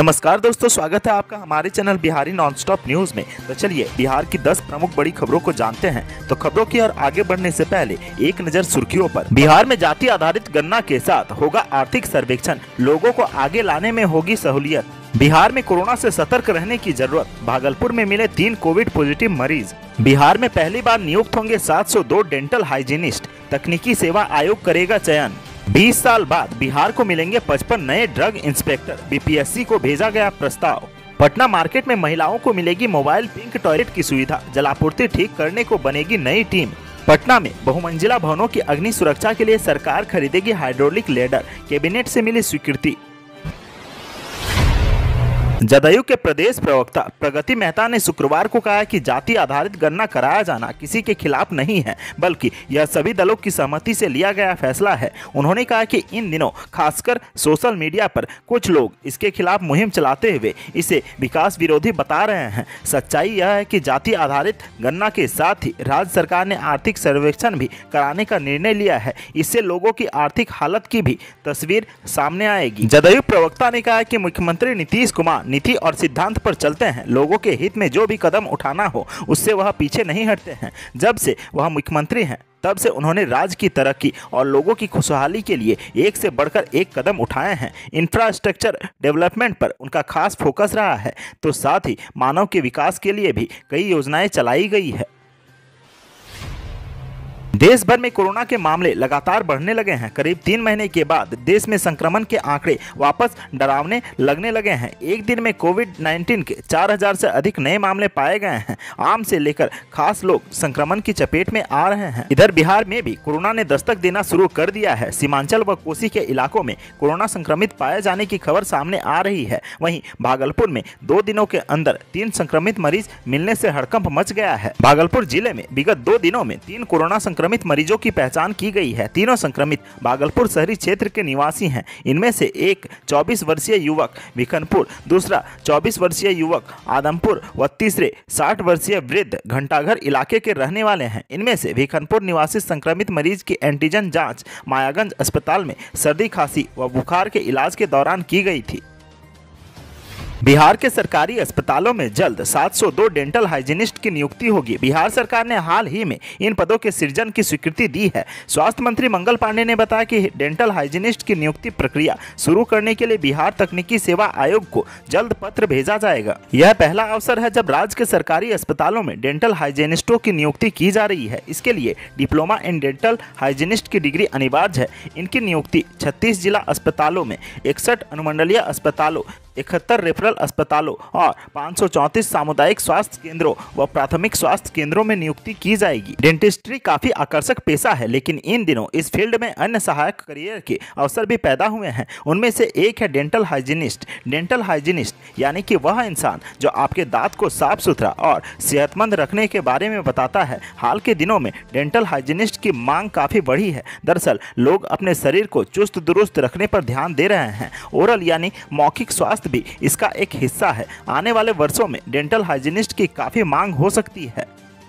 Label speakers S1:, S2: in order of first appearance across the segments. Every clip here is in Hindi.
S1: नमस्कार दोस्तों, स्वागत है आपका हमारे चैनल बिहारी नॉनस्टॉप न्यूज में। तो चलिए बिहार की 10 प्रमुख बड़ी खबरों को जानते हैं। तो खबरों की ओर आगे बढ़ने से पहले एक नजर सुर्खियों पर। बिहार में जाति आधारित गणना के साथ होगा आर्थिक सर्वेक्षण, लोगों को आगे लाने में होगी सहूलियत। बिहार में कोरोना से सतर्क रहने की जरूरत, भागलपुर में मिले 3 कोविड पॉजिटिव मरीज। बिहार में पहली बार नियुक्त होंगे 702 डेंटल हाइजीनिस्ट, तकनीकी सेवा आयोग करेगा चयन। 20 साल बाद बिहार को मिलेंगे 55 नए ड्रग इंस्पेक्टर, बीपीएससी को भेजा गया प्रस्ताव। पटना मार्केट में महिलाओं को मिलेगी मोबाइल पिंक टॉयलेट की सुविधा, जलापूर्ति ठीक करने को बनेगी नई टीम। पटना में बहुमंजिला भवनों की अग्नि सुरक्षा के लिए सरकार खरीदेगी हाइड्रोलिक लेडर, कैबिनेट से मिली स्वीकृति। जदयू के प्रदेश प्रवक्ता प्रगति मेहता ने शुक्रवार को कहा कि जाति आधारित गणना कराया जाना किसी के खिलाफ नहीं है, बल्कि यह सभी दलों की सहमति से लिया गया फैसला है। उन्होंने कहा कि इन दिनों खासकर सोशल मीडिया पर कुछ लोग इसके खिलाफ मुहिम चलाते हुए इसे विकास विरोधी बता रहे हैं। सच्चाई यह है कि जाति आधारित गणना के साथ ही राज्य सरकार ने आर्थिक सर्वेक्षण भी कराने का निर्णय लिया है। इससे लोगों की आर्थिक हालत की भी तस्वीर सामने आएगी। जदयू प्रवक्ता ने कहा कि मुख्यमंत्री नीतीश कुमार नीति और सिद्धांत पर चलते हैं। लोगों के हित में जो भी कदम उठाना हो उससे वह पीछे नहीं हटते हैं। जब से वह मुख्यमंत्री हैं तब से उन्होंने राज्य की तरक्की और लोगों की खुशहाली के लिए एक से बढ़कर एक कदम उठाए हैं। इंफ्रास्ट्रक्चर डेवलपमेंट पर उनका खास फोकस रहा है, तो साथ ही मानव के विकास के लिए भी कई योजनाएं चलाई गई है। देश भर में कोरोना के मामले लगातार बढ़ने लगे हैं। करीब 3 महीने के बाद देश में संक्रमण के आंकड़े वापस डरावने लगने लगे हैं। एक दिन में कोविड-19 के 4000 से अधिक नए मामले पाए गए हैं। आम से लेकर खास लोग संक्रमण की चपेट में आ रहे हैं। इधर बिहार में भी कोरोना ने दस्तक देना शुरू कर दिया है। सीमांचल व कोसी के इलाकों में कोरोना संक्रमित पाए जाने की खबर सामने आ रही है। वहीं भागलपुर में 2 दिनों के अंदर 3 संक्रमित मरीज मिलने से हड़कंप मच गया है। भागलपुर जिले में विगत 2 दिनों में 3 कोरोना संक्रमित मरीजों की पहचान की गई है। तीनों संक्रमित भागलपुर शहरी क्षेत्र के निवासी हैं। इनमें से एक 24 वर्षीय युवक विकनपुर, दूसरा 24 वर्षीय युवक आदमपुर व तीसरे 60 वर्षीय वृद्ध घंटाघर इलाके के रहने वाले हैं। इनमें से विकनपुर निवासी संक्रमित मरीज की एंटीजन जांच मायागंज अस्पताल में सर्दी, खांसी व बुखार के इलाज के दौरान की गई थी। बिहार के सरकारी अस्पतालों में जल्द 702 डेंटल हाइजीनिस्ट की नियुक्ति होगी। बिहार सरकार ने हाल ही में इन पदों के सृजन की स्वीकृति दी है। स्वास्थ्य मंत्री मंगल पांडे ने बताया कि डेंटल हाइजीनिस्ट की नियुक्ति प्रक्रिया शुरू करने के लिए बिहार तकनीकी सेवा आयोग को जल्द पत्र भेजा जाएगा। यह पहला अवसर है जब राज्य के सरकारी अस्पतालों में डेंटल हाइजीनिस्टों की नियुक्ति की जा रही है। इसके लिए डिप्लोमा इन डेंटल हाइजीनिस्ट की डिग्री अनिवार्य है। इनकी नियुक्ति 36 जिला अस्पतालों में, 61 अनुमंडलीय अस्पतालों, 71 रेफरल अस्पतालों और 534 सामुदायिक स्वास्थ्य केंद्रों व प्राथमिक स्वास्थ्य केंद्रों में नियुक्ति की जाएगी। डेंटिस्ट्री काफी आकर्षक पेशा है, लेकिन इन दिनों इस फील्ड में अन्य सहायक करियर के अवसर भी पैदा हुए हैं। उनमें से एक है डेंटल हाइजीनिस्ट। डेंटल हाइजीनिस्ट यानी कि वह इंसान जो आपके दांत को साफ सुथरा और सेहतमंद रखने के बारे में बताता है। हाल के दिनों में डेंटल हाइजीनिस्ट की मांग काफी बढ़ी है। दरअसल लोग अपने शरीर को चुस्त दुरुस्त रखने पर ध्यान दे रहे हैं। ओरल यानी मौखिक स्वास्थ्य भी इसका एक हिस्सा है। आने वाले वर्षों में डेंटल हाइजीनिस्ट की काफी मांग हो सकती है।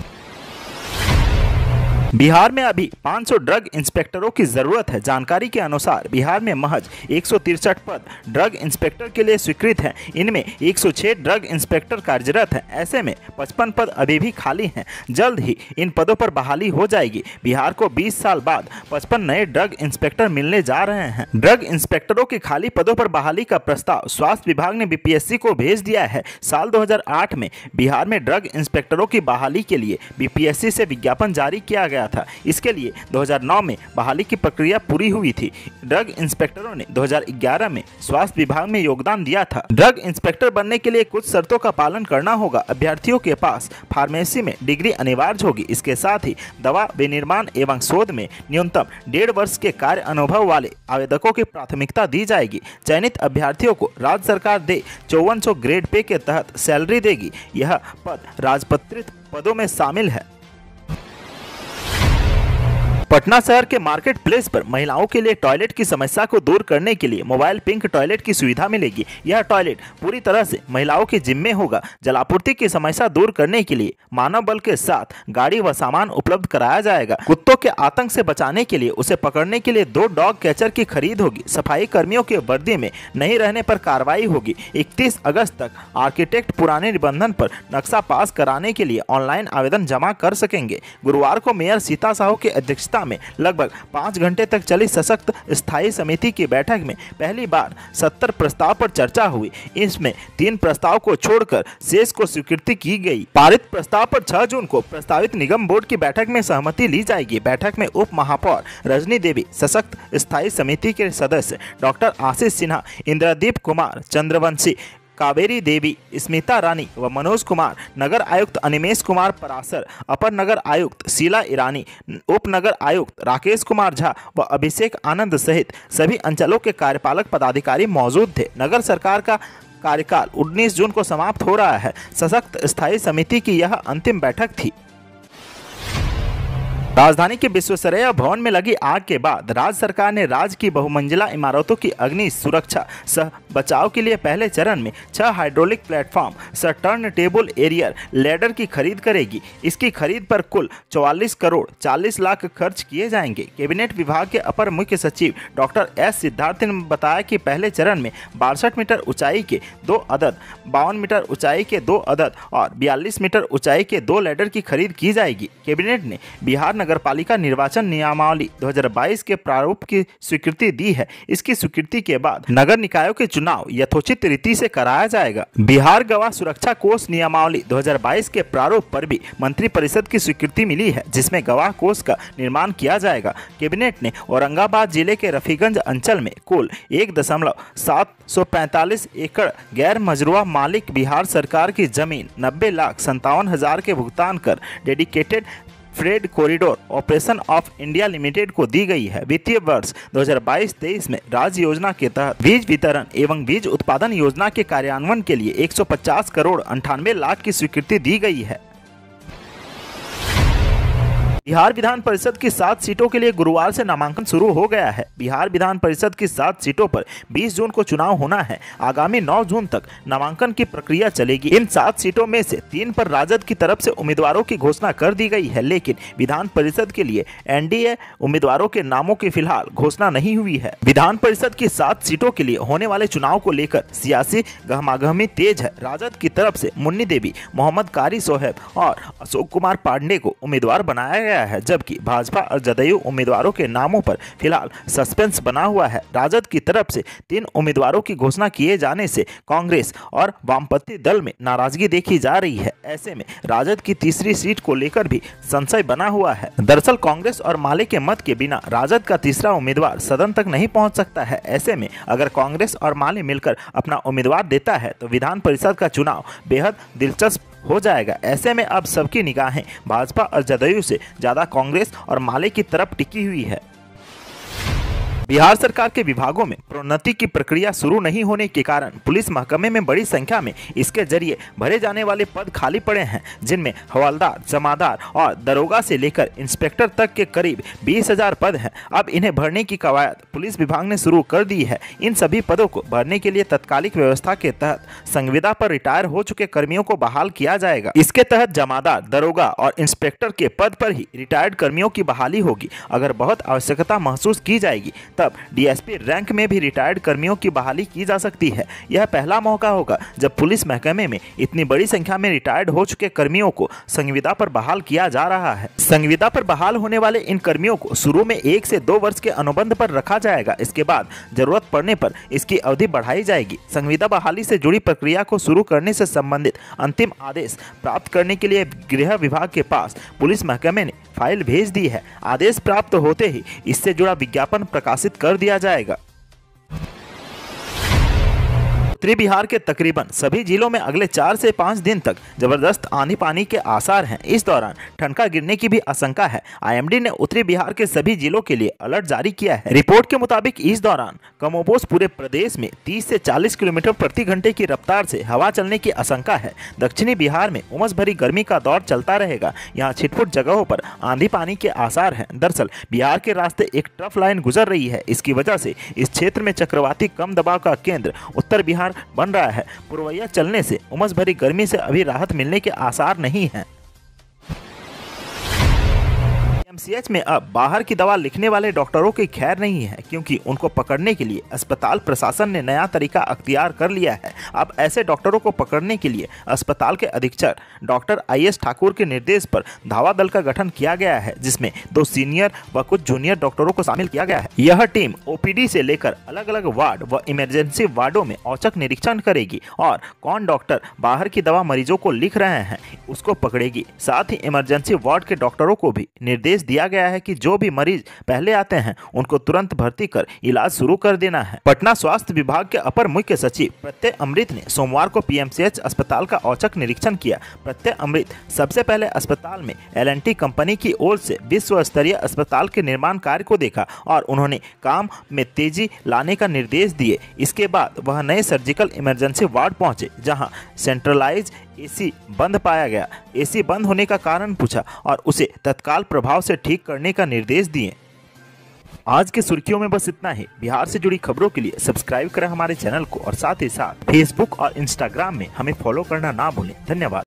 S1: बिहार में अभी 500 ड्रग इंस्पेक्टरों की जरूरत है। जानकारी के अनुसार बिहार में महज 163 पद ड्रग इंस्पेक्टर के लिए स्वीकृत हैं। इनमें 106 ड्रग इंस्पेक्टर कार्यरत हैं। ऐसे में 55 पद अभी भी खाली हैं। जल्द ही इन पदों पर बहाली हो जाएगी। बिहार को 20 साल बाद 55 नए ड्रग इंस्पेक्टर मिलने जा रहे हैं। ड्रग इंस्पेक्टरों के खाली पदों पर बहाली का प्रस्ताव स्वास्थ्य विभाग ने बीपीएससी को भेज दिया है। साल 2008 में बिहार में ड्रग इंस्पेक्टरों की बहाली के लिए बीपीएससी से विज्ञापन जारी किया गया था। इसके लिए 2009 में बहाली की प्रक्रिया पूरी हुई थी। ड्रग इंस्पेक्टरों ने 2011 में स्वास्थ्य विभाग में योगदान दिया था। ड्रग इंस्पेक्टर बनने के लिए कुछ शर्तों का पालन करना होगा। अभ्यर्थियों के पास फार्मेसी में डिग्री अनिवार्य होगी। इसके साथ ही दवा विनिर्माण एवं शोध में न्यूनतम 1.5 वर्ष के कार्य अनुभव वाले आवेदकों की प्राथमिकता दी जाएगी। चयनित अभ्यर्थियों को राज्य सरकार 5400 ग्रेड पे के तहत सैलरी देगी। यह पद राजपत्रित पदों में शामिल है। पटना शहर के मार्केट प्लेस पर महिलाओं के लिए टॉयलेट की समस्या को दूर करने के लिए मोबाइल पिंक टॉयलेट की सुविधा मिलेगी। यह टॉयलेट पूरी तरह से महिलाओं के जिम्मे होगा। जलापूर्ति की समस्या दूर करने के लिए मानव बल के साथ गाड़ी व सामान उपलब्ध कराया जाएगा। कुत्तों के आतंक से बचाने के लिए उसे पकड़ने के लिए 2 डॉग कैचर की खरीद होगी। सफाई कर्मियों के वर्दी में नहीं रहने पर कार्रवाई होगी। 31 अगस्त तक आर्किटेक्ट पुराने निबंधन पर नक्शा पास कराने के लिए ऑनलाइन आवेदन जमा कर सकेंगे। गुरुवार को मेयर सीता साहू की अध्यक्षता में लगभग 5 घंटे तक चली सशक्त स्थायी समिति की बैठक में पहली बार 70 प्रस्ताव पर चर्चा हुई। इसमें 3 प्रस्ताव को छोड़कर शेष को स्वीकृति की गई। पारित प्रस्ताव पर 6 जून को प्रस्तावित निगम बोर्ड की बैठक में सहमति ली जाएगी। बैठक में उप महापौर रजनी देवी, सशक्त स्थायी समिति के सदस्य डॉक्टर आशीष सिन्हा, इंद्रदीप कुमार चंद्रवंशी, कावेरी देवी, स्मिता रानी व मनोज कुमार, नगर आयुक्त अनिमेश कुमार परासर, अपर नगर आयुक्त शीला ईरानी, उप नगर आयुक्त राकेश कुमार झा व अभिषेक आनंद सहित सभी अंचलों के कार्यपालक पदाधिकारी मौजूद थे। नगर सरकार का कार्यकाल 19 जून को समाप्त हो रहा है। सशक्त स्थायी समिति की यह अंतिम बैठक थी। राजधानी के विश्वेश्वरैया भवन में लगी आग के बाद राज्य सरकार ने राज्य की बहुमंजिला इमारतों की अग्नि सुरक्षा सह बचाव के लिए पहले चरण में 6 हाइड्रोलिक प्लेटफॉर्म सह टर्न टेबल एरियर लैडर की खरीद करेगी। इसकी खरीद पर कुल 44 करोड़ 40 लाख खर्च किए जाएंगे। कैबिनेट विभाग के अपर मुख्य सचिव डॉक्टर एस सिद्धार्थ ने बताया कि पहले चरण में 62 मीटर ऊंचाई के 2 अदद, 52 मीटर ऊंचाई के 2 अदद और 42 मीटर ऊंचाई के 2 लैडर की खरीद की जाएगी। कैबिनेट ने बिहार नगरपालिका निर्वाचन नियमावली 2022 के प्रारूप की स्वीकृति दी है। इसकी स्वीकृति के बाद नगर निकायों के चुनाव यथोचित रीति से कराया जाएगा। बिहार गवाह सुरक्षा कोष नियमावली 2022 के प्रारूप पर भी मंत्रिपरिषद की स्वीकृति मिली है, जिसमें गवाह कोष का निर्माण किया जाएगा। कैबिनेट ने औरंगाबाद जिले के रफीगंज अंचल में कुल 1.745 एकड़ गैर मजरूआ मालिक बिहार सरकार की जमीन 90,57,000 के भुगतान कर dedicated freight corridor operation of India limited को दी गई है। वित्तीय वर्ष 2022-23 में राज्य योजना के तहत बीज वितरण एवं बीज उत्पादन योजना के कार्यान्वयन के लिए 150 करोड़ 98 लाख की स्वीकृति दी गई है। बिहार विधान परिषद की 7 सीटों के लिए गुरुवार से नामांकन शुरू हो गया है। बिहार विधान परिषद की 7 सीटों पर 20 जून को चुनाव होना है। आगामी 9 जून तक नामांकन की प्रक्रिया चलेगी। इन 7 सीटों में से 3 पर राजद की तरफ से उम्मीदवारों की घोषणा कर दी गई है, लेकिन विधान परिषद के लिए एनडीए उम्मीदवारों के नामों की फिलहाल घोषणा नहीं हुई है। विधान परिषद की 7 सीटों के लिए होने वाले चुनाव को लेकर सियासी गहमागहमी तेज है। राजद की तरफ से मुन्नी देवी, मोहम्मद कारी सोहेब और अशोक कुमार पांडे को उम्मीदवार बनाया गया है, जबकि भाजपा और जदयू उम्मीदवारों के नामों पर फिलहाल सस्पेंस बना हुआ है। राजद की तरफ से 3 उम्मीदवारों की घोषणा किए जाने से कांग्रेस और वामपंथी दल में नाराजगी देखी जा रही है। ऐसे में राजद की तीसरी सीट को लेकर भी संशय बना हुआ है। दरअसल कांग्रेस और माले के मत के बिना राजद का तीसरा उम्मीदवार सदन तक नहीं पहुंच सकता है। ऐसे में अगर कांग्रेस और माले मिलकर अपना उम्मीदवार देता है तो विधान परिषद का चुनाव बेहद दिलचस्प हो जाएगा। ऐसे में अब सबकी निगाहें भाजपा और जदयू से ज्यादा कांग्रेस और माले की तरफ टिकी हुई है। बिहार सरकार के विभागों में प्रोन्नति की प्रक्रिया शुरू नहीं होने के कारण पुलिस महकमे में बड़ी संख्या में इसके जरिए भरे जाने वाले पद खाली पड़े हैं, जिनमें हवलदार, जमादार और दरोगा से लेकर इंस्पेक्टर तक के करीब 20,000 पद हैं। अब इन्हें भरने की कवायद पुलिस विभाग ने शुरू कर दी है। इन सभी पदों को भरने के लिए तत्कालिक व्यवस्था के तहत संविदा पर रिटायर हो चुके कर्मियों को बहाल किया जाएगा। इसके तहत जमादार, दरोगा और इंस्पेक्टर के पद पर ही रिटायर्ड कर्मियों की बहाली होगी। अगर बहुत आवश्यकता महसूस की जाएगी तब डीएसपी रैंक में भी रिटायर्ड कर्मियों की बहाली की जा सकती है। यह पहला मौका होगा जब पुलिस महकमे में इतनी बड़ी संख्या में रिटायर्ड हो चुके कर्मियों को संविदा पर बहाल किया जा रहा है। संविदा पर बहाल होने वाले इन कर्मियों को शुरू में 1 से 2 वर्ष के अनुबंध पर रखा जाएगा। इसके बाद जरूरत पड़ने पर इसकी अवधि बढ़ाई जाएगी। संविदा बहाली से जुड़ी प्रक्रिया को शुरू करने से संबंधित अंतिम आदेश प्राप्त करने के लिए गृह विभाग के पास पुलिस महकमे ने फाइल भेज दी है। आदेश प्राप्त होते ही इससे जुड़ा विज्ञापन प्रकाशित कर दिया जाएगा। उत्तरी बिहार के तकरीबन सभी जिलों में अगले 4 से 5 दिन तक जबरदस्त आंधी पानी के आसार हैं। इस दौरान ठनका गिरने की भी आशंका है। आईएमडी ने उत्तरी बिहार के सभी जिलों के लिए अलर्ट जारी किया है। रिपोर्ट के मुताबिक इस दौरान कमोबोश पूरे प्रदेश में 30 से 40 किलोमीटर प्रति घंटे की रफ्तार से हवा चलने की आशंका है। दक्षिणी बिहार में उमस भरी गर्मी का दौर चलता रहेगा। यहाँ छिटपुट जगहों पर आंधी पानी के आसार हैं। दरअसल बिहार के रास्ते एक ट्रफ लाइन गुजर रही है। इसकी वजह से इस क्षेत्र में चक्रवाती कम दबाव का केंद्र उत्तर बिहार बन रहा है। पूर्वैया चलने से उमस भरी गर्मी से अभी राहत मिलने के आसार नहीं हैं। पीएमसीएच में अब बाहर की दवा लिखने वाले डॉक्टरों की खैर नहीं है, क्योंकि उनको पकड़ने के लिए अस्पताल प्रशासन ने नया तरीका अख्तियार कर लिया है। अब ऐसे डॉक्टरों को पकड़ने के लिए अस्पताल के अधीक्षक डॉक्टर IS ठाकुर के निर्देश पर धावा दल का गठन किया गया है, जिसमें 2 सीनियर व कुछ जूनियर डॉक्टरों को शामिल किया गया है। यह टीम OPD से लेकर अलग अलग वार्ड व इमरजेंसी वार्डों में औचक निरीक्षण करेगी और कौन डॉक्टर बाहर की दवा मरीजों को लिख रहे हैं उसको पकड़ेगी। साथ ही इमरजेंसी वार्ड के डॉक्टरों को भी निर्देश दिया गया है कि जो भी मरीज पहले आते हैं उनको तुरंत भर्ती कर इलाज शुरू कर देना है। पटना स्वास्थ्य विभाग के अपर मुख्य सचिव प्रत्यय अमृत ने सोमवार को PMCH अस्पताल का औचक निरीक्षण किया। प्रत्यय अमृत सबसे पहले अस्पताल में L&T कंपनी की ओर से विश्व स्तरीय अस्पताल के निर्माण कार्य को देखा और उन्होंने काम में तेजी लाने का निर्देश दिए। इसके बाद वह नए सर्जिकल इमरजेंसी वार्ड पहुंचे, जहां सेंट्रलाइज AC बंद पाया गया। AC बंद होने का कारण पूछा और उसे तत्काल प्रभाव से ठीक करने का निर्देश दिए। आज के सुर्खियों में बस इतना ही। बिहार से जुड़ी खबरों के लिए सब्सक्राइब करें हमारे चैनल को और साथ ही साथ फेसबुक और इंस्टाग्राम में हमें फॉलो करना ना भूलें। धन्यवाद।